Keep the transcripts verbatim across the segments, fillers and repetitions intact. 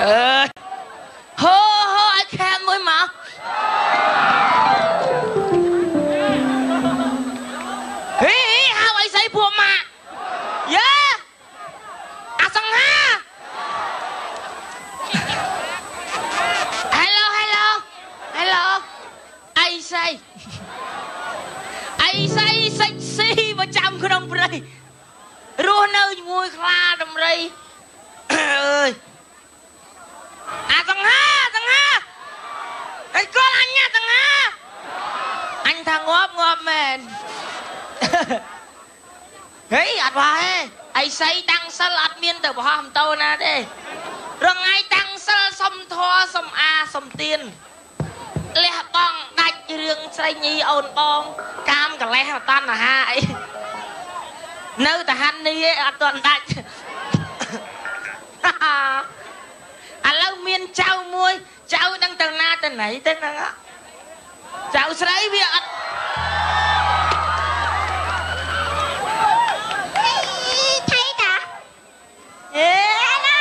เออเฮ้อเฮ้อไอ้แค่มือมาเฮ้ยหาไอ้ใส่พวกมาเย้อาสังหาฮัลโหลฮัลโหลฮัลโหลไอ้ใส่ไอ้ใส่ใส่ซีประจำขนมปรีรู้เนื้อมวยคลาดมรีเอ้ยอาสังหาสังหาไอ้ก้อนอันเนี้ยสังหาอันทางงอบงอบแมนเฮ้ยอัดว่าไอ้ใส่ตังสลัดเมียนแต่บ่ห้ามโตนะเด้เรื่องไอ้ตังสลัดสมทอสมอาสมเตียนเลี้ยบองดัดเรื่องใส่ยีอ่อนบองกามกับเลี้ยบตันนะฮะไอ้เนื้อแต่ฮันนี่อัดตอนดัดอันแล้วเมียนเจ้ามวยเจ้าตั้งแต่หน้าแต่ไหนแต่นั่งอ่ะเจ้าใส่เบียดเอ๊ะนะ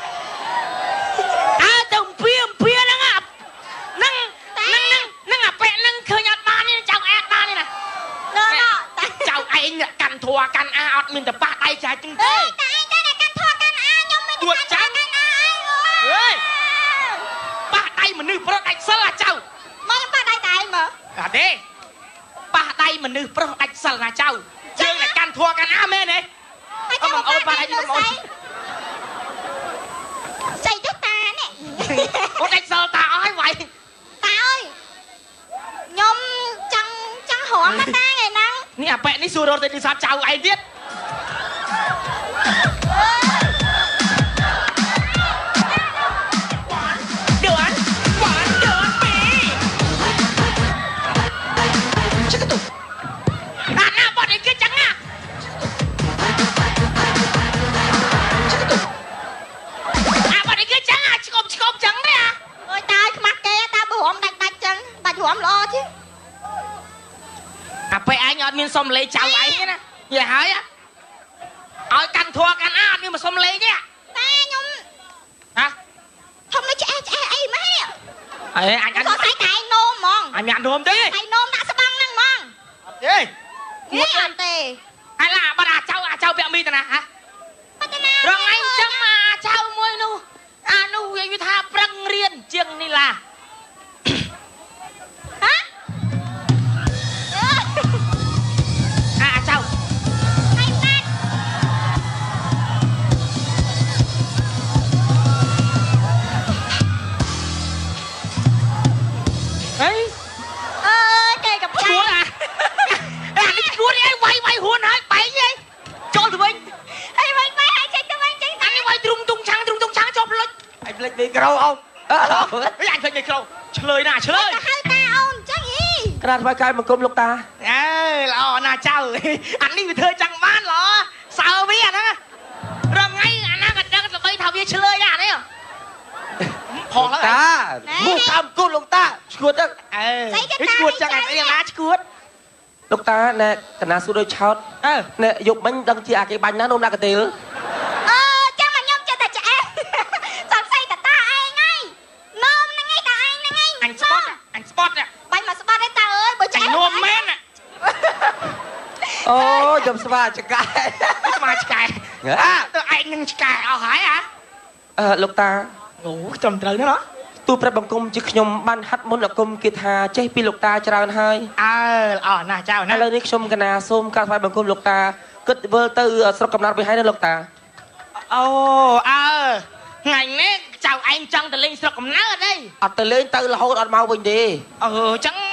อาจงเพี้ยมเพี้ยนั่งอ่ะนั่งนั่งนั่งนั่งอ่ะเป็ดนั่งเคยยัดมานี่เจ้าแอดมานี่นะเนาะเนาะเจ้าไอ้เนี่ยกันทัวกันอาอดมีแต่ป้าไอ้ชายจริงเต้แต่ไอ้ก็ได้กันทัวกันอายมไม่ได้กันทัวกันอาเฮ้ยป้าไอ้มันนึกเพราะไอ้สละเจ้าไม่ป้าไอ้ไอ้เหรออะเด้ป้าไอ้มันนึกเพราะไอ้สละเจ้าเจ้าเนี่ยกันทัวกันอาแม่เนี่ยเอามันเอาป้าไอ้ที่มันใส่ด้วยตาเนี่ยโอ้ได้เซอร์ตาเอาให้ไหวตาเอ้ยยมจังจังหัวมาตาไงนังนี่อ่ะแปะนี่สูโรตีดิซาเจ้าไอ้เด็ดเดือดหวานเดือดปีชิคกี้พายอ่ะหน้าบอดไอ้เกิดจังอ่ะจังเลยอ่ะเอ้ยตายขมักแกตาบวมดักดักจังบาดหัวมรอchứ àไปไอ้ยอดมีสมเลยเจ้าไอ้เนี่ยนะอย่าหายอ่ะเอากันทัวกันอ้านี่มาสมเลยเนี่ยตาnhungฮะทำไมจะแอะจะแอะไอ้ไม่อ่ะไอ้อันอันก็ใส่ไก่นมมองไอ้มีอันนมดิไก่นมน่ะสบังนั่งมองดินี่อันเตะไอ้ล่ะบรรดาเจ้าอาเจ้าเบียมีแต่นะฮะรองไอ้จะมาเจ้ามวยนู่อานุยังอยู่ท่าปรังเรียนเจียงนี่ล่ะฮะอาเจ้าไอ้แม่เฮ้ยเออเกย์กับชวนอ่ะไอ้นี่ชวนไอ้ไวไวหัวหายไปยัยโจทย์ไปไอ้ไวไวไอ้เจ๊ทำไมเจ๊อันนี้ไวตรุงตรุงช้างตรุงตรุงช้างจบเลยไอ้เล็กเด็กเราเอาไอ้อันเคยเด็กเราเฉลยนะเฉลยให้ตาเอาจังอีกระดาษใบกายมันกลมลูกตาเออเราหน้าเจ้าอันนี้เป็นเธอจังบ้านเหรอสาวเบี้ยนะเรื่องไงอันนั้นกันกันไปทำยังเฉลยอ่ะเนี่ยพอแล้วตาบุกคำกุ้งลูกตาชวดจังเออชวดจังไงไอ้ยังนะชวดลูกตาเนี่ยขนาดสู้โดยช็อตเนี่ยยกมันดังจีอาเกบันนะนมนากระเตลโอ้ยมสบายจะกายสบายจะกายอ่ะตัวไอ้นึงจะกายเอาหายอ่ะเออลูกตาโอ้จำเจอเนาะตัวประบังกรมจิขยมบันฮัดมนต์กรมกีฬาเจ้าปีลูกตาจรากันให้เอออ๋อน่าเจ้านะแล้วนี่ชมกันนะส้มการไฟบังกรมลูกตาเกิดเวอร์เตอร์สระกำนัดไปให้นะลูกตาโอ้เออไงเนี่ยเจ้าไอ้จังแต่เล่นสระกำนัดได้อัดแต่เล่นเตอร์เราอัดเมาไปดีเออจัง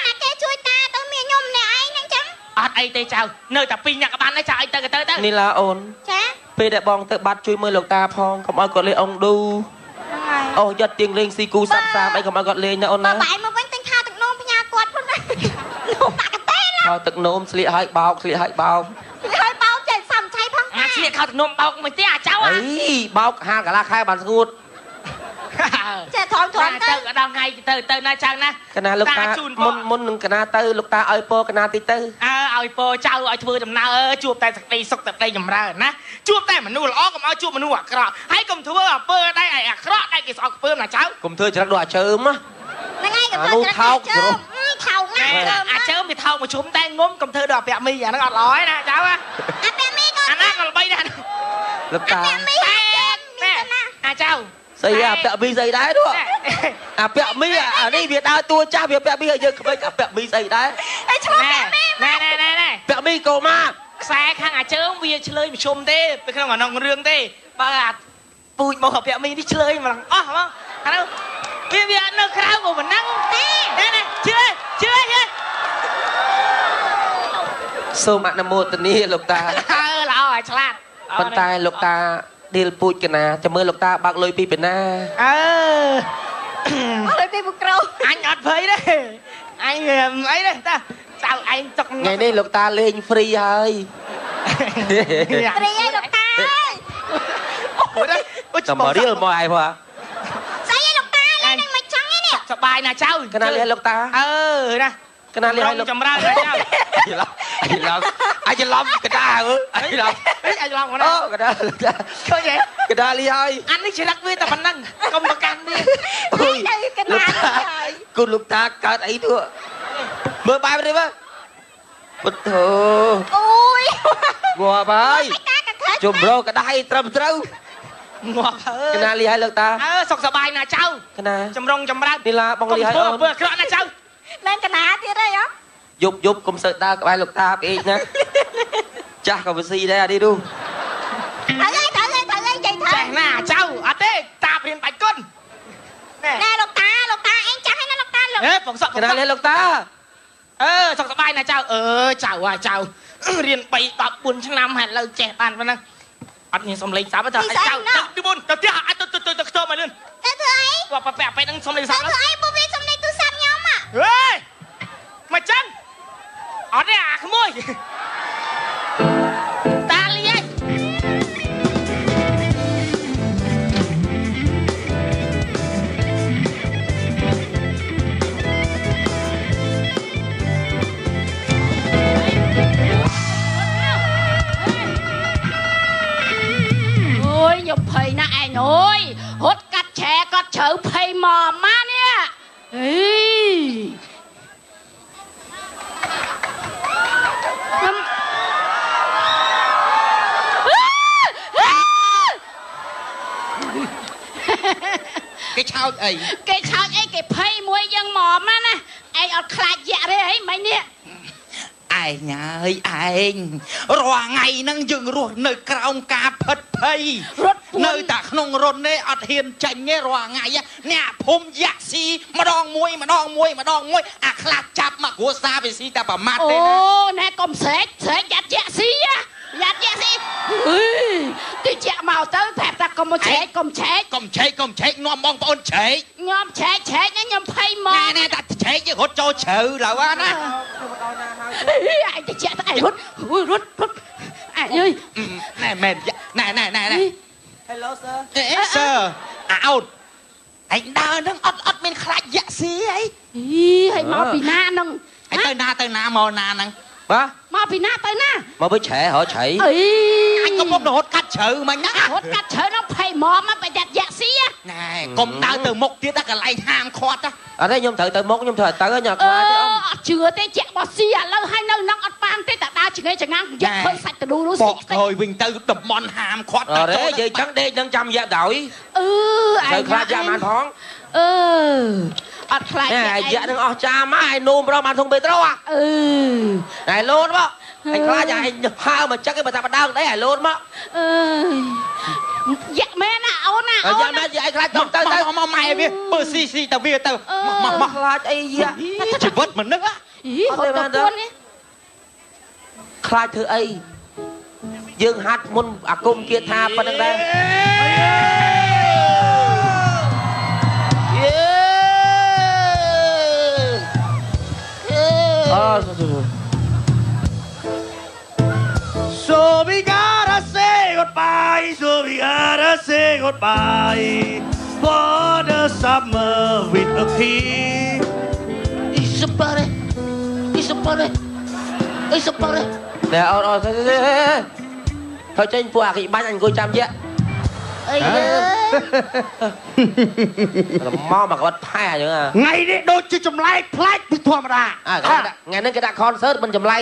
อัดไอเตเจ้าเนื้อแต่ปีนักบ้านได้เจ้าไอเตอร์กันเตอร์นี่ละโอนไปเด็กบองเตอร์บัดช่วยมือหลวงตาพองขโมยกดเลยองดูโอ้ยอดเตียงเลงซีกูสับสามไอขโมยกดเลยนะโอนนะบ่ายมาเป็นตึงข้าวตึกโนมพญากวดพุ่นเลยลูกตากระเต้ละข้าวตึกโนมเสียหายเบาเสียหายเบาเสียหายเบาเจ็ดสามใช้พังเสียข้าวตึกโนมเบาเหมือนเตี้ยเจ้าอ่ะเฮ้ยเบาห้างกับราคาบันสกุลจะถอนถอนเตอดองไงเตอเตอน่าจังนะคณะลูกตามุนมุนหนึ่งคณะเตอลูกตาเอาโปคณะตีเตอเออเอาโปเจ้าเอาធ្វើដំណើរជួបតែសក្តិសុខតែចម្រើនណាជួបតែមនុស្សល្អកុំឲ្យជួបមនុស្សអាក្រក់ហើយកុំធ្វើអំពើតែឯអាក្រក់តែគេស្អប់ខ្ពើមណាចៅកុំធ្វើច្រឹកដូចអាជើមណាហ្នឹងហើយកុំធ្វើច្រឹកថោកថោកណាស់អាជើមវាថោកមកជុំតែងុំកុំធ្វើដល់ពាក់មីអាហ្នឹងអត់ល្អទេណាចៅអាពាក់មីក៏អាហ្នឹងក៏ល្បីដែរលោកតាពាក់មីអាចៅស្អីអាពាក់មីស្អីដែរនោះអាពាក់មីអានេះវាដើរតួចាស់វាពាក់មីឲ្យយើងក្មេងអាពាក់មីស្អីដែរអេឈ្មោះពាក់មីណែណែណែណែពាក់មីកូម៉ាខ្សែខាងអាជើងវាឆ្លើយប្រជុំទេពេលក្នុងអានងរឿងទេបើអាពូជមកពាក់មីនេះឆ្លើយមកអស់ហ្មងអានោះវាវានៅក្រៅក៏មិនហ្នឹងទេណែណែជឿជឿជឿសូមអនុមោទនាលោកតាអើល្អហើយឆ្លាតប៉ុន្តែលោកតាឌីលពូជកណាចាំមើលលោកតាបាក់លុយពីពីណាអឺលុយពីពុកក្រអញអត់ភ័យទេអញអីទេតាចៅឯងទុកថ្ងៃនេះលោកតាលេងហ្វ្រីហើយហ្វ្រីហើយលោកតាអូយតែមករៀលមកឯងព្រោះស្អីលោកតាលេងនឹងមិនចង់នេះសប្បាយណាស់ចៅកណាលេងលោកតាអឺណាកណាលេងឲ្យលោកចម្រើនណាស់ចៅអីឡំអីឡំកដាអើអីឡំអីឡំកដាអូកដាឃើញទេកដាលីហើយអានេះច្រឹកវាតែប៉ុណ្ណឹងកុំប្រកាន់វាអូយកដាហើយគុណលោកតាកើតអីទៅមើលបែបនេះមើលពុទ្ធោអូយងាប់ហើយជំរោកដាត្រឹមត្រូវងាប់ហើយកណាលីហើយលោកតាអើសុខសប្បាយណាស់ចៅកណាចម្រុងចម្រើននីឡាបងលីហើយអូនធ្វើអាក្រក់ណាស់ចៅឡើងកណាទៀតទេហ៎យប់យប់កុំសើដើរក្បែរលោកតាពេកណាចាស់ក៏វាស៊ីដែរអានេះនោះហើយហើយហើយហើយចៃថាចេះណាចៅអត់ទេតាព្រៀនបាច់គុណណែលោកតាលោកតាអេងចាស់ហើយណាលោកតាលោកហេបងសក់កណាលេលោកតាអឺសុខសប្បាយណាស់ចៅអឺចៅហ่าចៅរៀនបី ដប់បួនឆ្នាំហើយឥឡូវចេះបានប៉ុណ្ណឹងអត់មានសំឡេងសាប់ទេចៅទីមុនទៅផ្ទះអាចទៅទៅទៅខ្ទមមកលឿនទៅធ្វើអីគាត់ប៉ែប៉ែនឹងសំឡេងសាប់ទៅធ្វើអីពួកវាសំឡេងទូរស័ព្ទខ្ញុំហ៎ហេមកចឹងអត់ទេអាក្មួយតាលីឯងអូយខ្ញុំភ័យណាស់ឯងអើយរត់កាត់ឆែកាត់ជ្រៅភ័យមកម៉ានេះអីគេឆោតអីគេឆោតអីគេភ័យមួយយើងមកណាណាឯងអត់ខ្លាចយៈទេអីមិននេះឯងហើយឯងរាល់ថ្ងៃហ្នឹងយើងរស់នៅក្រោមការផិតភ័យរត់នៅតែក្នុងរត់នេះអត់ហ៊ានចាញ់ទេរាល់ថ្ងៃអ្នកភូមិយ៉ាក់ស៊ីម្ដងមួយម្ដងមួយម្ដងមួយអាខ្លាចចាប់មកគ្រួសារវាស៊ីតែប្រមាថទេណាអូណែកុំស្រែកស្រែកយ៉ាត់យ៉ាក់ស៊ីយ៉ាត់យ៉ាក់ស៊ីអឺទីជាក់មកទៅប្រាប់ថាកុំឆែកកុំឆែកកុំឆែកកុំឆែកនាំបងប្អូនឆែកខ្ញុំឆែកឆែកខ្ញុំភ័យមកណែណែតែឆែកយើងរត់ចូលជ្រៅឡើយណាអញទៅជាក់ទៅឯងរត់រត់រត់អញអើយណែមែនណែណែណែណែ Hello sir អេ sir អោតឯងដើរហ្នឹងអត់អត់មានខ្លាចយ៉ាក់ស៊ីអីអីឲ្យមកពីណាហ្នឹងឯងទៅណាទៅណាមកណាហ្នឹងបាទមកពីណាទៅណាមកវិញឆែរឆៃអីអញក៏ពុករត់កាត់ជ្រៅមិញណារត់កាត់ជ្រៅហ្នឹងភ័យមកមកប្រយ័ត្នយ៉ាក់ស៊ីណែកុំដើរទៅមុខទៀតកន្លែងហាមឃាត់អត់ទេខ្ញុំត្រូវទៅមុខខ្ញុំត្រូវទៅញ៉ាំខ្លាចទេអ៊ំអត់ជឿទេជាក់បោះស៊ីឥឡូវហើយនៅនឹងអត់បានទេតែដើរឆ្ងាយចងាំយកឃើញសាច់ទៅនោះស៊ីហើយវិញទៅតំបន់ហាមឃាត់អរេនិយាយចឹងដេកនឹងចាំយ៉ាក់ដោយអឺឯងខ្លាចយ៉ាក់បានផងអឺអត់ខ្លាចយ៉ាក់យ៉ាក់នឹងអស់ចាមកឯនោមប្រហែលធុងពេត្រូអឺឯលូនមកឯខ្លាចឯងហើមកចឹងឯងបើថាបដើងដែរឯលូនមកអើយយ៉ាក់មែនណាអូនណាអូនយ៉ាក់មែនយ៉ាក់ឯងខ្លាចទៅទៅទៅមកម៉ែវាបើស៊ីស៊ីទៅវាទៅមកមកខ្លាចអីយ៉ាក់ជីវិតមនុស្សអីហត់ទៅពួននេះខ្លាចធ្វើអីយើងហាត់មុនអាគមគាថាប៉ុណ្្នឹងដែរ So we gotta say goodbye, so we gotta say goodbye. for the summer with a key อีสปาร์เลยอีสปาร์เลยอีสปาร์เลยเดี๋ยวเอาเอาเฮ้ยเฮ้ยเฮ้ยเจ้าพวกอีบ้านอันกูจำเยอะเอ้ยมอมากับวัดแพ้ยังไงไงเนี่ยโดนจะจำไล่พลาดพิธรรมดาอ่ะไงนั่นก็ได้คอนเสิร์ตมันจำไล่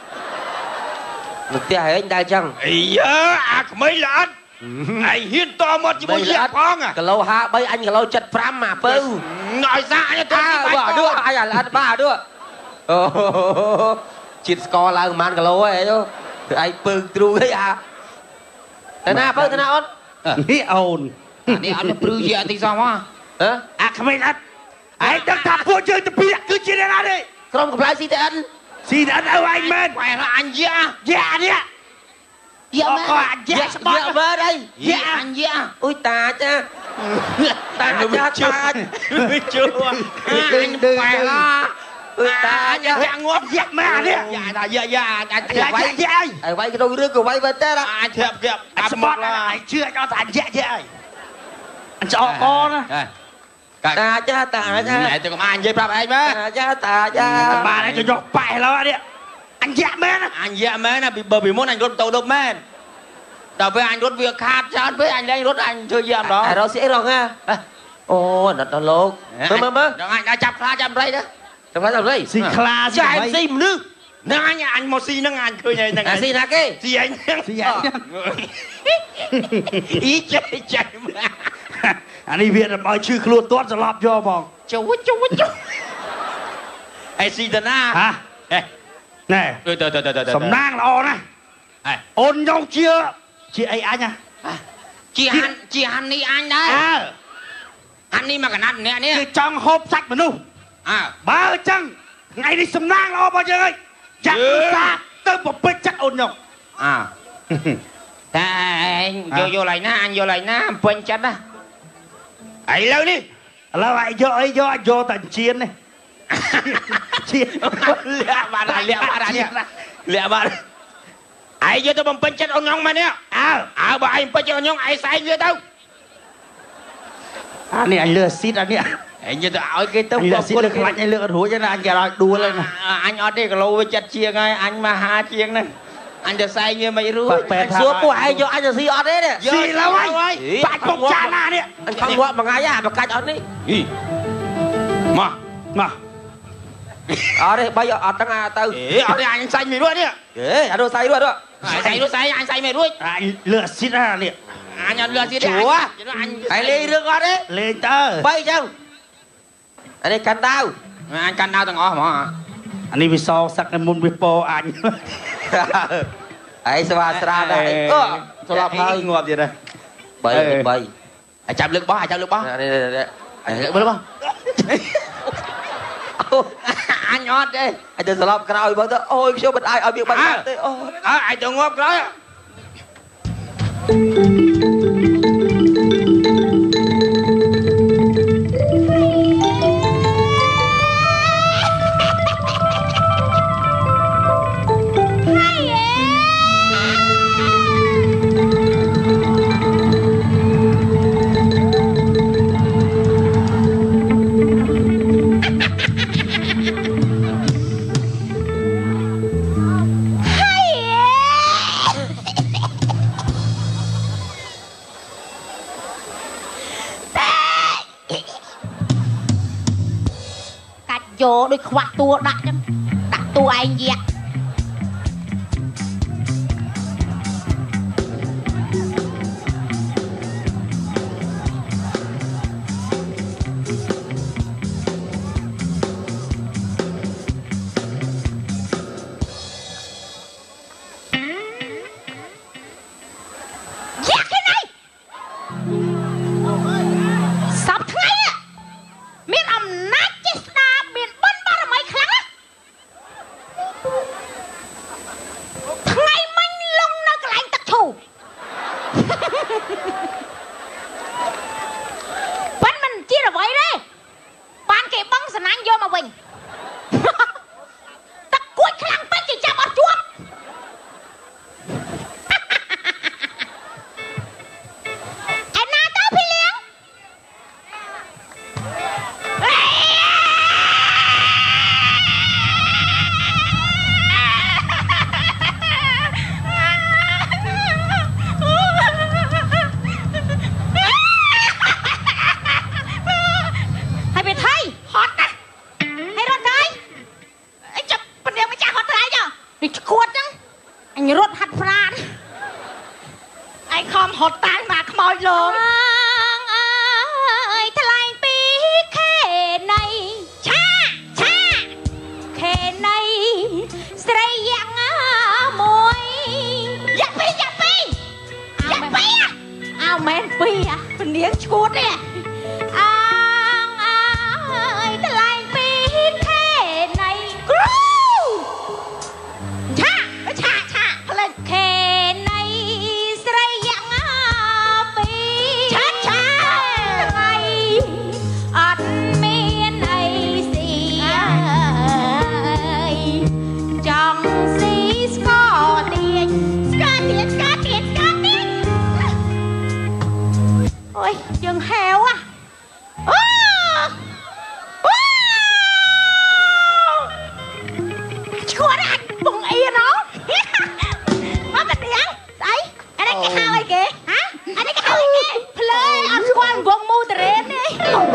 มันเตี้ยให้ได้จังไอ้เยอะอ่ะไม่หลานไอ้หินต่อหมดจะไม่เสียพ้องอ่ะก็เราหาใบอันก็เราจัดพรำมาเปิ้ลหน่อยซะเนี่ยตัวนี้บ้าด้วยไอ้ยันอัดบ้าด้วยโอ้จิตสกอร์เรามันก็เราไอ้ด้วยไอ้ปึกตรูเลยอ่ะแต่หน้าเปิ้ลแต่หน้าอ้นนี่เอานี่อันนี้ปลื้มเยอะที่สองวะเอออ่ะทำไมล่ะไอ้ตั้งแต่พวกเจอจะเปียกคือจีนอะไรดิกรมกับลายสีแดงสีแดงเอาไอ้แมนไปละอันเยอะเยอะเนี่ยเยอะมากเยอะเยอะเบอร์ได้เยอะอันเยอะอุ้ยตาจ้าตาจ้าตาไม่ชัวร์อันไปละอุ้ยตาจ้างบเยอะมากเนี่ยเยอะเยอะเยอะอันเยอะไว้ไอ้ไว้ก็ต้องเรื่องกับไว้เบอร์เต้ละอันเทียบเทียบอันสมอตไอ้เชื่อเอาแต่เยอะเยอะอันจะออกก้อนนะตาจ้าตาจ้าไอ้ตัวมันเย็บปรับไอ้แม่ตาจ้าตาจ้าบ้านไอ้จะยกไปแล้วเนี่ยอันเยอะแม่นะอันเยอะแม่นะเบอร์บีมุนอันรถโตดกแม่แต่ไปอันรถเวียขาดจานไปอันเล่นรถอันเธอเยี่ยมหรอเราเสียหรอกไงโอ้นัดตลกมามามาดังอันจับคลาจับไรนะจับคลาจับไรสีคลาใช่สิมนึกนั่งอันอันโมซีนั่งอันเคยไงนั่งอันสีนักเก้สีอันสีอันอีใจใจมาอันนี้เวียนมาชื่อครัวตัวจะรับย่อบอกจูวจูวจูไอซีดาน่าฮะเอ๊ะแน่สำนักเรานะโอนยองเชื่อchị ấy anh à chị Han chị Han đi anh đấy à Han đi mà cả nát nè nè cái trong hộp sạch mà nu à ba chăng ngày đi sầm nang lo bao giờ ơi chắc xa tới một bếp chắc ôn nhộng à anh vô vô lại na anh vô lại na quên chân á ấy lâu đi lâu lại vô ấy vô vô tận chiến này chiến lẹ bà này lẹ bà này lẹ bà nàyไอ้เยอะตัวผมเป็นจัดองยองมาเนี่ยอ้าวอ้าวบ่ไอ้เป็นจัดองยองไอ้ใส่เยอะตัวอันนี้ไอ้เลือดซิดอันเนี้ยไอ้เยอะตัวเอาไอ้ตัวเลือดซิดเลือดขลังไอ้เลือดหัวจะน่าอันจะเราดูเลยนะอันอดได้ก็เราไปจัดเชียงไงอันมาหาเชียงนั่นอันจะใส่เงี้ยไม่รู้สัวปุ๋ยเยอะอันจะซีออดได้เนี่ยซีแล้วไอ้ปาดปกจานาเนี่ยอันข้างหัวมังไงอ่ะประกาศอันนี้มามาอ๋อเนี่ยใบอดตั้งอาตัวเอ๋อเอาเนี่ยอันใส่ไม่ด้วยเนี่ยเอ๋อดูใส่ด้วยด้วยใส่ด้วยใส่อันใส่ไม่ด้วยอันเลือดซิดอะเนี่ยอันเลือดซิดชัวไอ้เลยเรื่องก่อนดิเลยเตอร์ใบจังอันนี้กันดาวอันกันดาวต่างอ๋อหมออันนี้วิซอสักในมุนวิโปอันไอ้สวัสดิ์ได้ก็สลับให้งวบอยู่เลยใบใบไอ้จับลึกบ้าจับลึกบ้านี่นี่นี่ไอ้ลึกบ้าอันยอดดิไอ้เดินสลับกระเอาบ้างเถอะโอ้ยเชื่อมันไอ้เอาเบียร์บ้างเถอะโอ้ยไอ้ตัวงบเลยโยโดยขวักตัวดักดักตัวไอ้เหี้ยងឈួតនេះអាងអើយថ្លៃពីខេណៃគ្រូឆាឆាឆាផ្លេចខេណៃស្រីយ៉ាងពីឆាឆាថ្លៃអត់មានអីស៊ីចង់ស៊ីស្ករទៀងស្ករទៀងស្ករទៀងស្ករទៀងអូយយើងហែវอ่ะអូអូឈួតអត់ពងអីណោមកមកទៀងស្អីអានេះគេហៅអីគេហ៎អានេះគេហៅអីគេភ្លើអត់ស្គាល់វងមូតរ៉េនទេ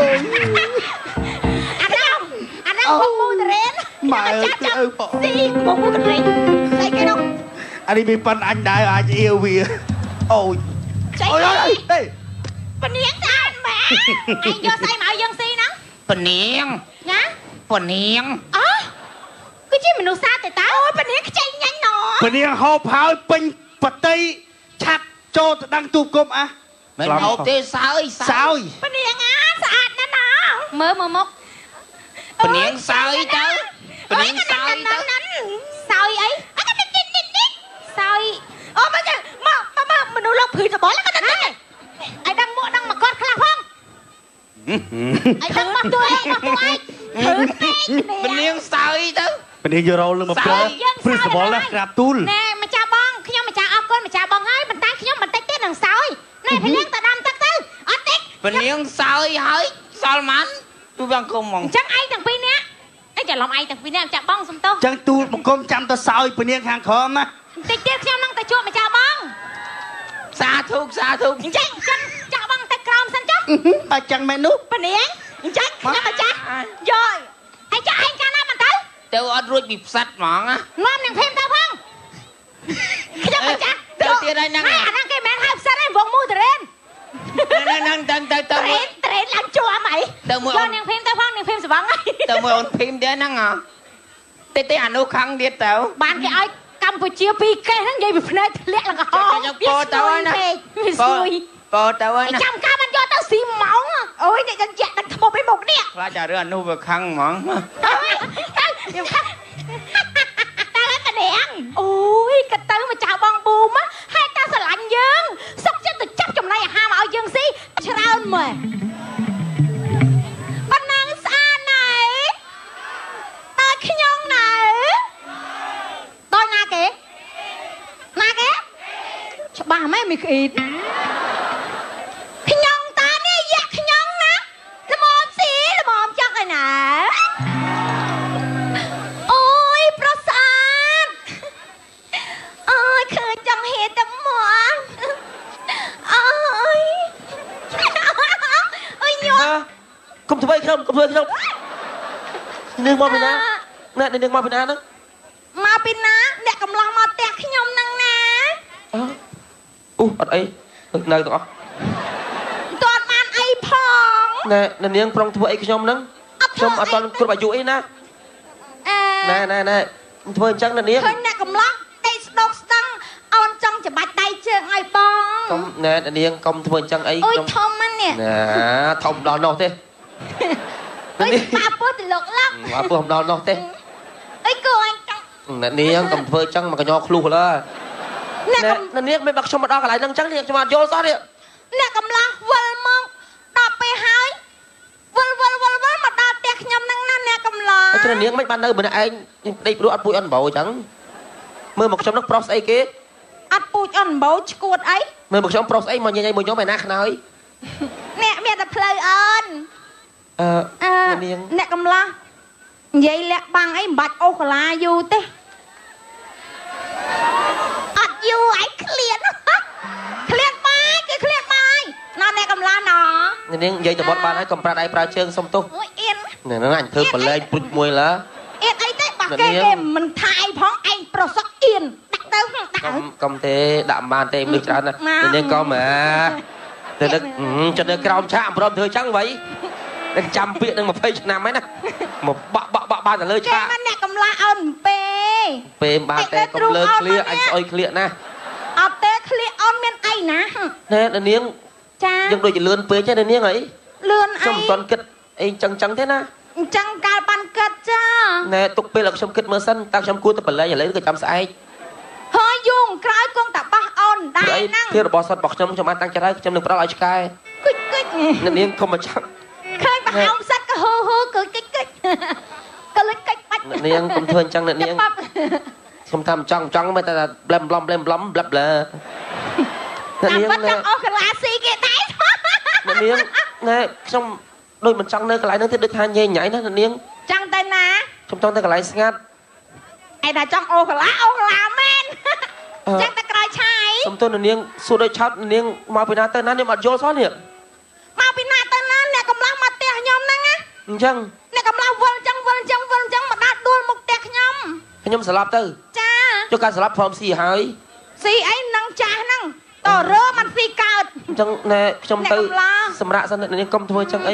អានេះអានេះវងមូតរ៉េនម៉ែទៅបងស៊ីវងមូតរ៉េនស្អីគេនោះអានេះមានប៉ុនអញដែរអាចអៀវវាអូយអូយអូយទេពនាងស្អាតម៉ែអញយកស្អីមកឲ្យយើងស៊ីហ្នឹងពនាងណាពនាងអូគឺជាមនុស្សសាទេតើអូពនាងខ្ចីញ៉ាញ់ណោពនាងហូបហើយពេញបតីឆាប់ចូលទៅដឹងទូគុំអះមិនហូបទេសើយសើយពនាងអាស្អាតណាស់ណោមើលមើលមកពនាងសើយទៅពនាងសើយទៅសើយអីអត់នេះនេះនេះសើយអូមកចាមកមកមនុស្សលោកភឺសបល់គាត់ទៅឯងដឹងមកដឹងមកគាត់ខ្លះផងឯងដឹងមកទួឯងមកទួឯងភឺពនាងសើយទៅពនាងយករោលនឹងមកប្រើភឺសបល់ណាក្រាបទូលណែម្ចាស់បងខ្ញុំម្ចាស់អរគុណម្ចាស់បងហើយប៉ុន្តែខ្ញុំបន្តិចទៀតនឹងសើយណែពនាងទៅដាំទឹកទៅអត់តិចពនាងសើយហើយសល់ម៉ាន់ទូបង្គំហ្មងអញ្ចឹងឯងទាំងពីរនាក់ឯងច្រឡំឯងទាំងពីរនាក់ម្ចាស់បងសុំទោសអញ្ចឹងទូលបង្គំចាំទៅសើយពនាងខាងក្រោមណាតិចទៀតខ្ញុំនឹងទៅជួបម្ចាស់បងសាធុសាធុអញ្ចឹងអញ្ចឹងចាក់បងទៅក្រោមសិនចុះអញ្ចឹងមែននោះពនាងអញ្ចឹងខ្ញុំម្ចាស់យកឯងចាក់ឯងកាលណាមិនទៅទៅអត់រួចពីផ្សិតហ្មងណាងំនឹងភេមទៅផងខ្ញុំម្ចាស់ទៅទៀតហើយហ្នឹងអាហ្នឹងគេមិនហៅផ្សិតឯងវងមូតរ៉េនហ្នឹងទៅទៅទៅមួយត្រេនឡើងជួមអីទៅមួយអូននាងភេមទៅផងនាងភេមស្វងហើយទៅមួយអូនភេមទៀតហ្នឹងហ៎តិចតិចអានោះខឹងទៀតទៅបានគេឲ្យកម្ពុជាពីរកេសហ្នឹងនិយាយពីភ្នែកធ្លាក់ឡើងក្រហមវាស្រួយណាវាស្រួយពោទៅហើយណាចាំកាមិនយកទៅស៊ីម៉ោងអូយអ្នកចាក់ដាក់ធ្មប់ឯមុខនេះខ្លាចតែរឿងអានោះវាខឹងហ្មងខ្ញុំខឹងតើកនាងអូយកទៅមកចៅបងប៊ូមហើយតាស្រឡាញ់យើងសុកចិត្តទៅចាប់ចំណីអាហារមកឲ្យយើងស៊ីច្រើនមើលប៉ុណ្ណឹងស្អាតណែតើខ្ញុំណែតើណាគេណាគេច្បាស់ម៉េចមីក្អ៊ីតខ្ញុំតានេះយ៉ាក់ខ្ញុំណាល្មមស៊ីល្មមចង់ឯណាអូយប្រសាទអូយឃើញចង់ហេតុទឹកមកអូយអូយញ៉ាំកុំធ្វើខ្ញុំកុំធ្វើខ្ញុំនឹងមកពីណាអ្នកនឹងមកពីណាហ្នឹងមកពីណាអ្នកកំឡោះមកផ្ទះខ្ញុំហ្នឹងណាអូអត់អីនៅទាំងអស់ទាត់បានអីផងណែនាងប្រុងធ្វើអីខ្ញុំហ្នឹងខ្ញុំអត់ទាន់គ្រប់អាយុអីណាណែណែណែធ្វើអញ្ចឹងនាងឃើញអ្នកកំឡោះអីស្ដុកស្ដឹងអូនចង់ច្បាច់ដៃជើងឲ្យបងកុំណែនាងកុំធ្វើអញ្ចឹងអីខ្ញុំធំហ្នឹងនេះណែធំដល់នោះទេអីប៉ាពោះទៅលោកឡាក់ប៉ាពោះមិនដល់នោះទេអីគូអញចង់ណែនាងកុំធ្វើអញ្ចឹងមកកញ្ញោឃ្លុះឡើយអ្នកនាងមិនបាក់ខ្ញុំមកដល់កន្លែងហ្នឹងអញ្ចឹងនាងខ្ញុំអត់យល់សោះនេះអ្នកកំឡោះវិលមកដល់ពេលហើយវិលវិលវិលវិលមកដល់ផ្ទះខ្ញុំហ្នឹងណាអ្នកកំឡោះតែនាងមិនបាននៅម្នាក់ឯងដេកព្រោះអត់ពូជអត់បោអញ្ចឹងមើលមកខ្ញុំហ្នឹងប្រុសស្អីគេអត់ពូជអត់បោឈួតអីមើលមកខ្ញុំប្រុសស្អីមកញញមួយខ្ញុំឯណាខ្នើយអ្នកមានតែផ្លូវអូនអឺនាងអ្នកកំឡោះនិយាយលាក់បាំងអីមិនបាច់អូសកាឡាយូរទេអត់យូរឯងឃ្លានឃ្លានបាយគេឃ្លានបាយណ៎អ្នកកំឡោះណ៎នាងនិយាយទៅបត់បានហើយកុំប្រាត់ឯងប្រើជើងសុំទោសអូយអៀនហ្នឹងអញធ្វើប្រឡែងព្រុចមួយឡាអៀនអីទេបាក់គេគេមិនថាអីផងឯងប្រសឹកអៀនដាក់ទៅដាក់កុំទេដាក់មិនបានទេមនុស្សច្រើនណាស់នាងកុំហ៎ទៅដឹកចិត្តនៅក្រោមឆាកព្រមធ្វើចឹងវ៉ៃនឹងចាំពាក្យនឹងម្ភៃឆ្នាំហ្នឹងណាមកបាក់បាក់បាក់បានទៅលើឆាកគេអ្នកកំឡោះអូនពេពេមិនបានទេកុំលើឃ្លៀកអញស្អុយឃ្លៀកណាអត់ទេឃ្លៀកអូនមានអីណាណែនាងจ้ายังโดยจะเลื่อนเปื่อยใช่ในนี้ไงเลื่อนไอ้ชมตอนกิดไอ้จังจังแท้นะจังการปันกิดจ้าแน่ตกไปหลักชมกิดเมื่อสั้นตั้งชมกูแต่เป็นไรอย่าเลยก็จำสายเฮ้ยยุ่งคล้ายกงตะปะอ่อนได้นั่งที่เราบอกสัตว์บอกชมชมมาตั้งใจได้ชมหนึ่งปลาไหลสกายกุ๊กกุ๊กนั่นเองเขามาชักเคยไปเอาสัตว์ก็ฮู้ฮู้กุ๊กกุ๊กกุ๊กก็เลยกุ๊กปัดนั่นเองผมเทินจังนั่นเองชมทำจังจังไม่แต่บลัมบลัมบลัมบลัมบลัมเลยนั่นเองนะจังออกลาสีเกตได้นั่นเองนะชมโดยมันจังเนื้อกระไรนั่นที่ด้วยทานใหญ่ใหญ่นั่นนั่นเองจังแต่นะชมจังแต่กระไรสงัดไอ้น่ะจังโอกลาโอกลาแม่นจังแต่กระไรใช่ชมต้นนั่นเองสู้ได้ชัดนั่นเองมาเป็นนาเต้นนั้นเนี่ยมาโยนซ้อนเนี่ยมาเป็นนาเต้นนั้นเนี่ยกำลังมาเตะยมนั่งไงจังเนี่ยกำลังวนจังวนจังวนจังมาดัดดวลมุกเตะยมยมสลับเต้จ้าเจ้าการสลับพร้อมสี่หายสี่ไอ้นังจ้านั่งต่อเรือมันสี่เกิดจังเนี่ยชมเต้สำระสันนี่กำทวยจังไอ้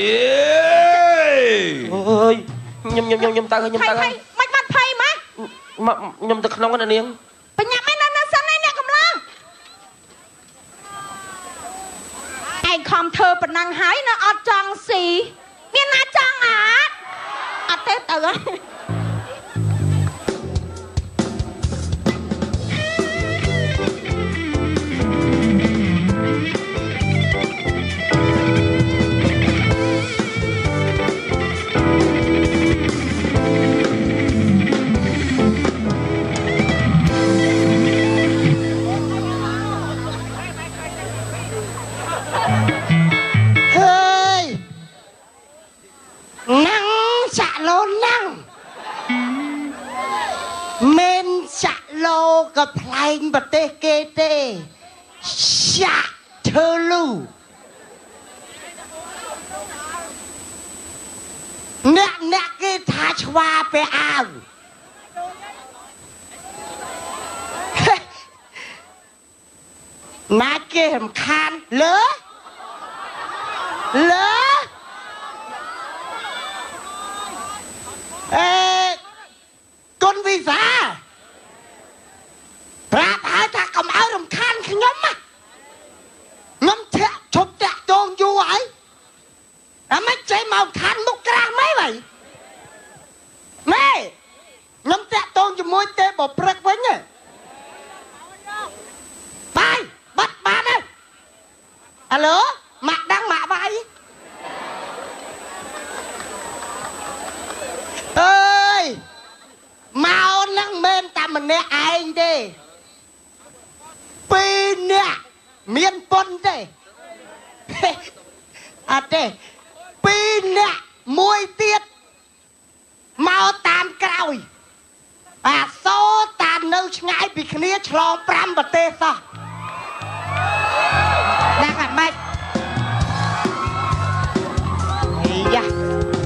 เฮ้ยยมยมยมยมตาเฮ้ยยมตาเฮ้ยไม่มันไพ่ไหมมายมตะขนมกันอันนี้เป็นยังไม่นั่นนั่นสันนี่เนี่ยกำลังไอ้คอมเธอเป็นนางหายนะอดจังสีเมียนาจังอ่ะอัดเตะเต๋อกับเพลงบัตเตเกเตชะเธอลูเนื้อเนื้อกีทาชวาไปเอานาเกมคานเหรอเหรอเอ๊ะกนวิสาพระพายถ้ากำเอารำคาญขยมอ่ะงมเทะชบแตะโจงอยู่ไอ้แล้วไม่ใจเมาทานมุกกระไม่ไหวแม่งมแตะโจงอยู่มวยเตะบอกเปรกไว้เนี่ยไปบัดมาเลยฮัลโหลหมักดังหมาไปเอ้ยเมานั่งเมนตามมันเนี่ยไอ้เด้ปีเนี่ยเมียนปนเด้อะเด้ปีเนี่ยมวยเตียดเมาตามกล้วยอาโซตามนึกง่ายปีคณีฉลองปรำประเทศซะนะครับไม่ไอ้ยะ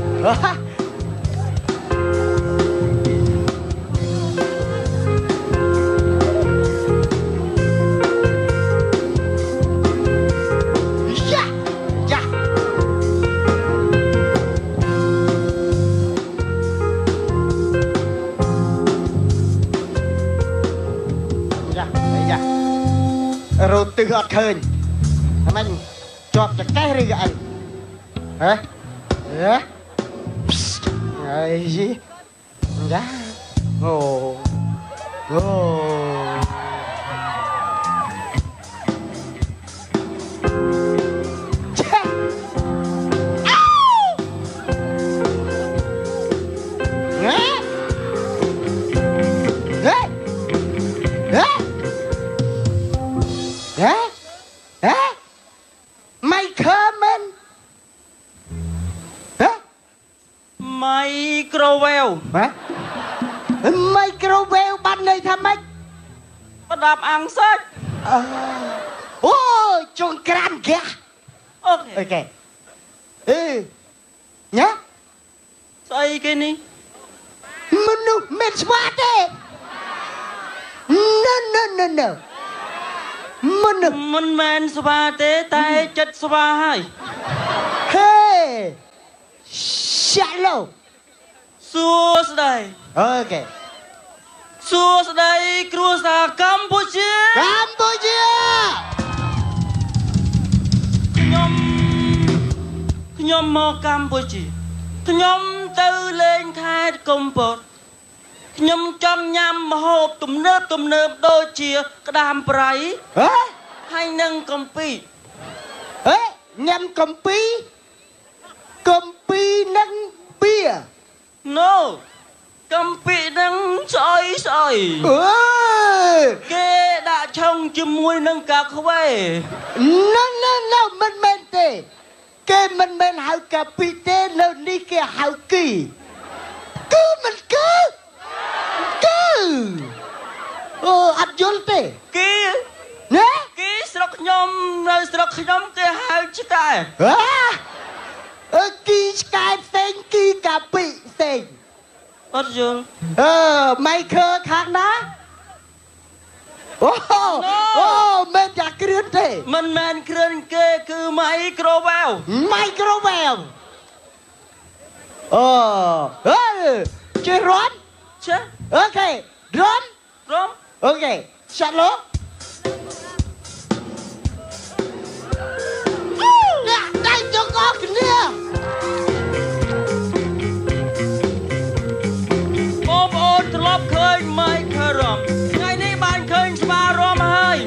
เราตื่นอดเคินทำไมจอบจะแก้หรือไงเฮ้ยเฮ้ยไอ้ยี่จ้าโอ้โอ้เช่เฮ้ยเฮ้ยเฮ้ยเอ๊ะเอ๊ะไม่เคยมันเอ๊ะไมโครเวฟเอ๊ะไมโครเวฟบ้านไหนทำไมประดับอ่างซักโอ้จงกรานแกโอเคโอเคเออเนี่ยใส่กันนี่มนุษย์เม็ดสวาเต้ no no no noมันมันแมนสบายเต้แต่จัดสบายเฮ้ชาโลสู้สดายโอเคสู้สดายครัวสากัมพูชีกัมพูชีខ្ញុំមកកម្ពុជាខ្ញុំទៅលេងខេត្តកំពតខ្ញុំចង់ញ៉ាំម្ហូបទំនើបទំនើបដូចជាក្តាមប្រៃហ៎ហើយនឹងកំពីហ៎ញ៉ាំកំពីកំពីនឹងបៀ no កំពីនឹងស្អុយស្អុយអើយគេដាក់ឆុងជាមួយនឹងកាខ្វេ no no no មិនមែនទេគេមិនមែនហៅកាពីទេនៅនេះគេហៅគីគឺមិនគឺគឺអូអត់យល់ទេគីណាគីស្រុកខ្ញុំនៅស្រុកខ្ញុំគេហៅឆ្កែហ៎អើគីឆ្កែផ្សេងគីកាពីផ្សេងអត់យល់អឺម៉ៃខឺខាងណាអូអូមិនចាគ្រឿនទេមិនមែនគ្រឿនគេគឺម៉ៃក្រូវ៉ាវម៉ៃក្រូវ៉ាវអូអើជិះរំចេះអូខេរំរំអូខេចាត់លោកអ្នកដៃយកអស់គ្នាបងប្អូនធ្លាប់ឃើញម៉ៃខឺរំថ្ងៃនេះបានឃើញស្វារំហើយ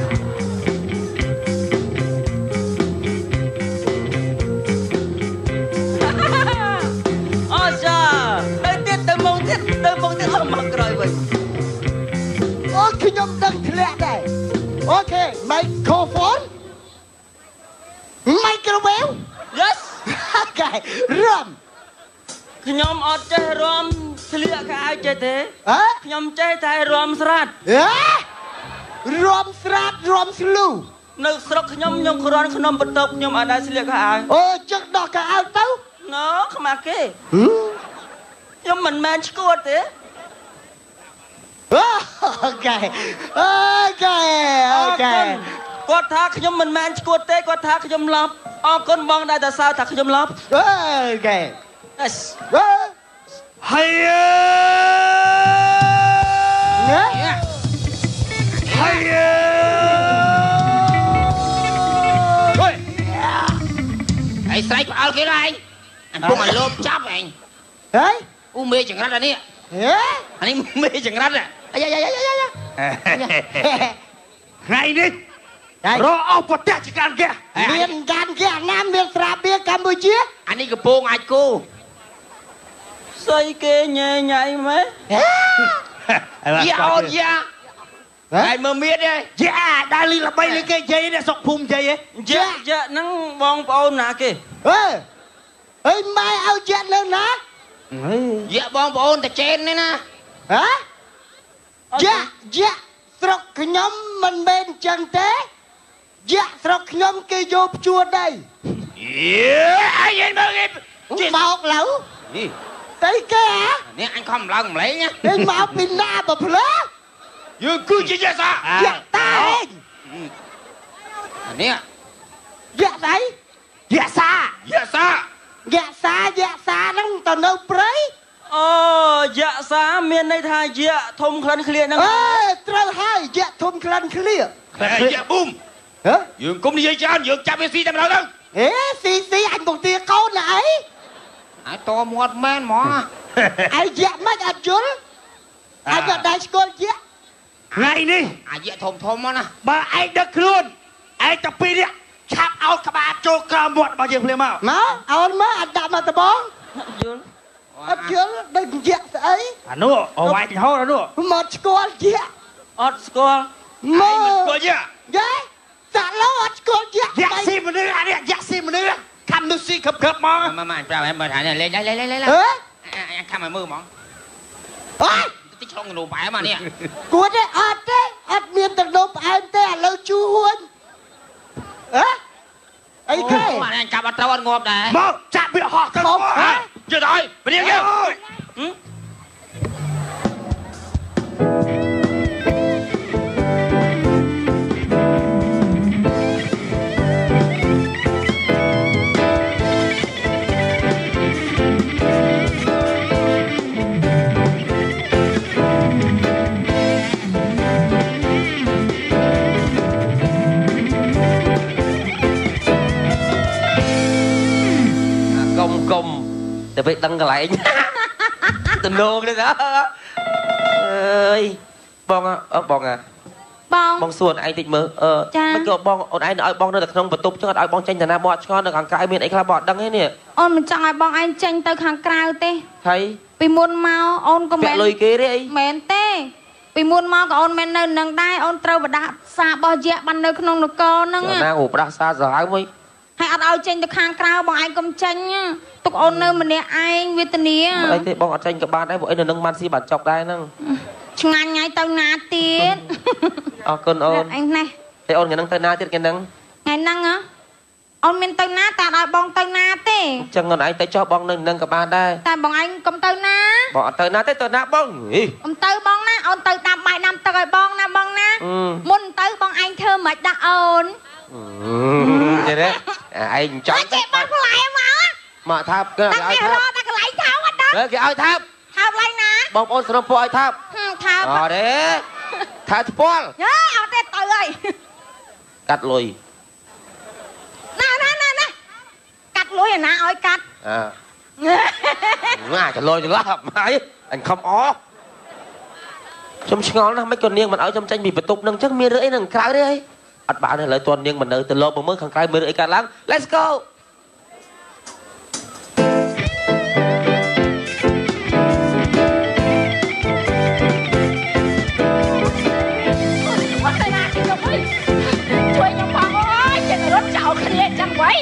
អស្ចារ្យទៅទៀតទៅមកទៀតទៅមកទៀតអស់មកក្រោយវិញអូខ្ញុំដឹងធ្លាក់ដែរអូខេម៉ៃក្រូហ្វូនម៉ៃក្រូវ៉ាវ yes អូខេរំខ្ញុំអត់ចេះរំស្លៀកខោអាវចេះទេអើខ្ញុំចេះតែរំស្រាត់ហ៎រំស្រាតរំស្លូនៅស្រុកខ្ញុំខ្ញុំគ្រាន់ក្នុងបន្ទប់ខ្ញុំអត់ដែរស្លៀកខោអាវអូចឹងដោះកៅអៅទៅណូខ្មាស់គេខ្ញុំមិនមែនឈួតទេអូខេអូខេអូខេគាត់ថាខ្ញុំមិនមែនឈួតទេគាត់ថាខ្ញុំឡប់អរគុណបងដែលតែសើថាខ្ញុំឡប់អូខេ yes ហើយណែហើយไอ้ស្រែកផ្អើលគេដែរអញពុំឲ្យលោបចាប់ឯងហេអូមេចង្រិតអានេះហេអានេះមេចង្រិតអាយ៉ាយ៉ាយ៉ាយ៉ាយ៉ាថ្ងៃនេះរកអស់ប្រទេសចការគេមានកានគេណាមានស្រាបៀរកម្ពុជាអានេះកំពងអាចគោស្អីគេញ៉ៃញ៉ៃម៉េចយ៉ាអូនយ៉ាហើយមើលមៀតទេយ៉ាដើរលីល្បីលេគេយាយនេះសុកភូមិយាយយ៉ាយ៉ាហ្នឹងបងប្អូនណាគេអើអើម៉ែឲ្យចាក់នៅណាយ៉ាបងប្អូនតាចេននេះណាហ៎យ៉ាយ៉ាស្រុកខ្ញុំមិនមែនចឹងទេយ៉ាស្រុកខ្ញុំគេយកព្យួរដីយេអាយមើលគេបោកឡៅនេះតែគេហ៎នេះអញខំឡើងម្លេងណាគេមកពីណាបើផ្លើយើងគឺជាយ៉ាសាយ៉ាតាឯងអានេះយ៉ាដៃយ៉ាសាយ៉ាសាយ៉ាសាយ៉ាសាហ្នឹងទៅនៅព្រៃអូយ៉ាសាមានន័យថាយ៉ាធំក្លិនឃ្លៀហ្នឹងអើត្រូវហើយយ៉ាធំក្លិនឃ្លៀយ៉ាប៊ូមហ៎យើងគុំនិយាយច្រើនយើងចាប់វាស៊ីតែម្ដងទៅអេស៊ីស៊ីអញមកទាកូនណាអីហើយតមាត់មែនហ្មងឯយ៉ាមិនអត់យល់អញក៏ដៃស្គាល់យ៉ាថ្ងៃនេះអាយ៉ាធំធំមកណាបើឯងដឹកខ្លួនឯងទៅពីនេះឆាប់អោតក្បាលចូលក្រោមមាត់របស់យើងភ្លាមមកមកអូនមកអត់ដាក់មកដបងយល់អត់យល់ដូចយ៉ាស្អីអានោះអវាយហោអានោះមកស្គាល់យ៉ាអត់ស្គាល់មឯងមិនកស្គាល់យ៉ាយ៉ាសាក់លោអត់ស្គាល់យ៉ាយ៉ាស៊ីមនុស្សអានេះយ៉ាស៊ីមនុស្សខំនោះស៊ីខឹបខឹបមកមកមកប្រាប់ឯងមើលថានេះលេងលេងលេងលេងលេងហ៎អញខំឲ្យមើលហ្មងអើយតិចឆ្លងនូបែមកនេះគួរទេអត់ទេអត់មានទឹកនោមផ្អែមទេឥឡូវជួហួនហ៎អីគេអូអញចាប់អត់ត្រូវអត់ងាប់ដែរមកចាក់វាហោះទៅមកហ៎ជឿទៅហើយព្រៀងយើងអมกลมแต่ไปตั้งกันไหลตะโนงเลยนะเอ้ยบองอ่ะเออบองอ่ะบองบองส่วนไอ้ติดมือเออมันก็บองไอ้ไอ้บองเดินแต่ขนมประตูจังไอ้บองเจนแต่หน้าบอดช้อนแต่ขังกายมีไอ้คลาบอดดังนี้เนี่ยអូនមិនចង់ឲ្យបងឯងចេញទៅខាងក្រៅទេហើយពីមុនមកអូនក៏មិនលុយគេទេអីមែនទេពីមុនមកក៏អូនមិននៅនឹងដែរអូនត្រូវបដាសារបស់យៈបាននៅក្នុងនគរហ្នឹងណាអូបដាសាសាហើយមួយហើយអត់ឲ្យចេញទៅខាងក្រៅបងឯងកុំចេញទុកអូននៅម្នាក់ឯងវេទនាអីទេបងអត់ចេញក៏បានដែរព្រោះអីនៅនឹងបានស៊ីបានចុកដែរហ្នឹងឆ្ងាញ់ហើយទៅណាទៀតអរគុណអូនអញណេះតែអូនថ្ងៃហ្នឹងទៅណាទៀតគេហ្នឹងថ្ងៃហ្នឹងហ៎អូនមានទៅណាតែឲ្យបងទៅណាទេអញ្ចឹងអូនឯងទៅចុះបងនៅនឹងក៏បានដែរតែបងឯងកុំទៅណាបងអត់ទៅណាទេទៅណាបងកុំទៅបងណាអូនទៅតាមបាយដាំទឹកឲ្យបងណាបងណាមុនទៅបងឯងធ្វើមិនដាក់អូនចេះទេឯងចង់ចេះបងផ្លែមកមកថាគេឲ្យថារត់តែកន្លែងថាអត់ដល់គេឲ្យថាថាកន្លែងណាបងប្អូនស្រមពោឲ្យថាថាអត់ទេថាស្ពាល់យេអត់ទេទៅហើយកាត់លុយណាណាណាណាកាត់លុយណាឲ្យកាត់អើណាចលុយចន្លោះហើយអញខំអខ្ញុំឆ្ងល់ណាស់មិនក៏នាងមិនឲ្យខ្ញុំចេញពីបន្ទប់នឹងអញ្ចឹងមានរឿងអីនឹងក្រៅទេអីអត់បានទេឥឡូវតនាងមិននៅទៅលោកមកមើលខាងក្រៅមើលរឿងអីកើតឡើង Let's go ជួយខ្ញុំផងអើយចេញរត់ចោលគ្នាចឹងໄວ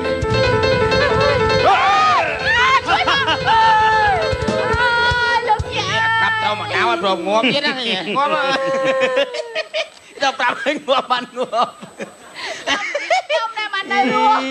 ជួយមកអើយលោកយាកាប់ទៅមកដៅអត់ព្រមងាប់ទៀតណាងាប់ដល់ប្រាប់ឲ្យងាប់បានងាប់ខ្ញុំតែបាននៅរស់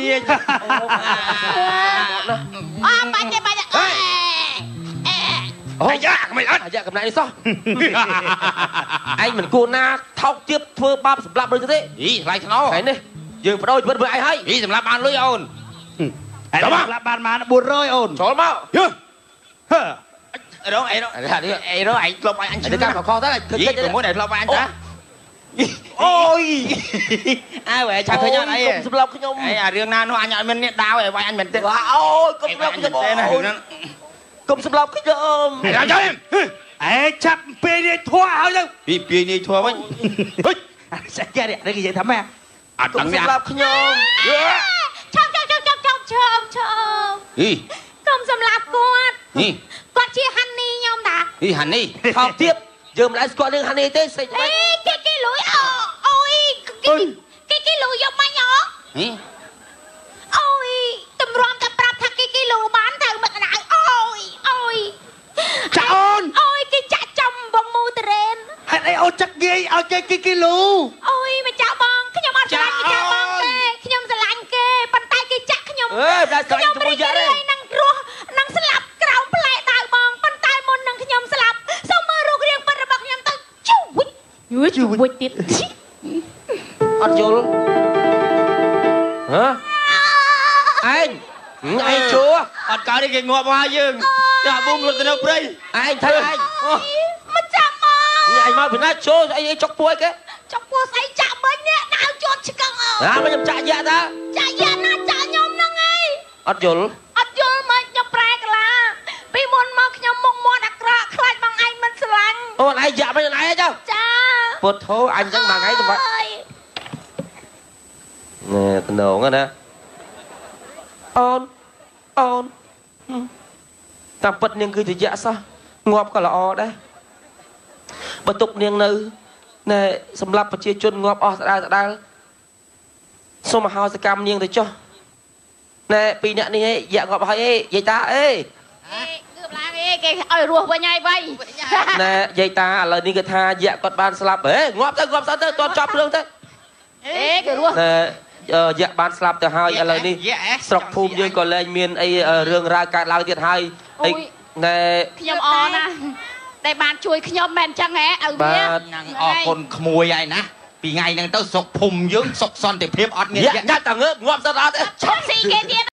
អើបាច់ទេបាច់ទេអេអូយ៉ាមិនអត់យ៉ាកំណាក់នេះសោះឯងមិនគួរណាថោកទៀតធ្វើបាបសម្លាប់ដូចទេអីថ្លៃថ្នូរថ្ងៃនេះយើងបដូរជីវិតមើលឯងហើយអីសម្លាប់បានលុយអូនឯងសម្លាប់បានបានបួនរយអូនចូលមកយឺហឺអីរងអីរងអីរងអីធ្លាប់ឲ្យអញទៅកម្មខខទៅគិតគិតមួយដែលធ្លាប់ឲ្យអញចាអូយអើបើឆាប់ឃើញអត់អីសម្លាប់ខ្ញុំអីអារឿងណានោះអញអត់មានអ្នកដាវឲ្យវាយអញមែនទេអូយកុំសម្លាប់ខ្ញុំទេណាហ្នឹងកុំសម្លាប់ខ្ញុំចាំចាំអេចាប់ពេលនេះធွာឲ្យទៅពីពេលនេះធွာវិញហុយសាច់គេនេះគេនិយាយថាម៉េចអត់ដឹងសម្លាប់ខ្ញុំឈប់ឈប់ឈប់ឈប់ឈប់ឈប់ឈប់អីកុំសម្លាប់គាត់នេះគាត់ជាហានីខ្ញុំតាអីហានីថោកទៀតយើងមិនអាចស្គាល់នឹងហានីទេសេចក្ដីគេគេលុយអូយគេគេគេលុយយកមកញ៉ោហីអូយតម្រាំតែប្រាប់ថាគេគេលុយបានទៅមកដៅអូយអូយចាអូនអូយគេចាក់ចំបងមូតរ៉េនហេតុអីអូនចាក់ងាយឲ្យគេគេគេលូអូយមកចាក់បងខ្ញុំអត់ស្រឡាញ់គេចាក់បងទេខ្ញុំស្រឡាញ់គេប៉ុន្តែគេចាក់ខ្ញុំអើតែស្រឡាញ់ជាមួយយ៉ាទេនឹងរស់នឹងស្លាប់ក្រោមផ្លែដៅបងប៉ុន្តែមុននឹងខ្ញុំស្លាប់សូមមើលរូបរាងពិតរបស់ខ្ញុំទៅជូវិចយូជូវិចទៀតអត់យល់ហ៎ឯងឯងជួអត់កើតទេគេងាប់មកយើងចាប៊ូមរត់ទៅនៅព្រៃឯងធ្វើឯងមកចាំមកនេះឯងមកពីណាជួអីអីចុកពួយគេចុកពួយស្អីចាក់មិញនេះដៅជាប់ឆ្កឹងអើណាមកខ្ញុំចាក់យ៉ាតាចាក់យ៉ាណាចាក់ខ្ញុំហ្នឹងឯងអត់យល់អត់យល់មកខ្ញុំប្រែកលាពីមុនមកខ្ញុំមុខមាត់អាក្រក់ខ្លាចបងឯងមិនស្រឡាញ់អូនឯងយ៉ាមិនឯងចុះចាពុតធោអញចឹងមួយថ្ងៃទៅបាត់ណែតំណងណាអូនអូនតាមពិតនាងគឺជាយៈសោះងាប់ក៏ល្អដែរបើទុកនាងនៅណែសម្រាប់ប្រជាជនងាប់អស់ស្ដាយស្ដាយសូមមហោសកម្មនាងទៅចុះណែពីរអ្នកនេះយៈងាប់ហើយអេយាយតាអេអេគឺប្លាងអេគេឲ្យរស់វិញហើយវៃណែយាយតាឥឡូវនេះគេថាយៈគាត់បានស្លាប់ហេងាប់ទៅងាប់ស្អិតទៅតន់ចប់រឿងទៅអេគេរស់ណែយៈបានស្លាប់ទៅហើយឥឡូវនេះស្រុកភូមិយើងក៏លែងមានអីរឿងរ៉ាវកើតឡើងទៀតហើយអីណែខ្ញុំអរណាស់តែបានជួយខ្ញុំមែនចឹងហ៎ឪវាហ្នឹងអរគុណក្មួយហើយណាពីថ្ងៃហ្នឹងទៅស្រុកភូមិយើងសុខសន្តិភាពអត់មានយ៉ាតែងើបងាប់ស្អិតអត់ឈប់ស៊ីគេទៀត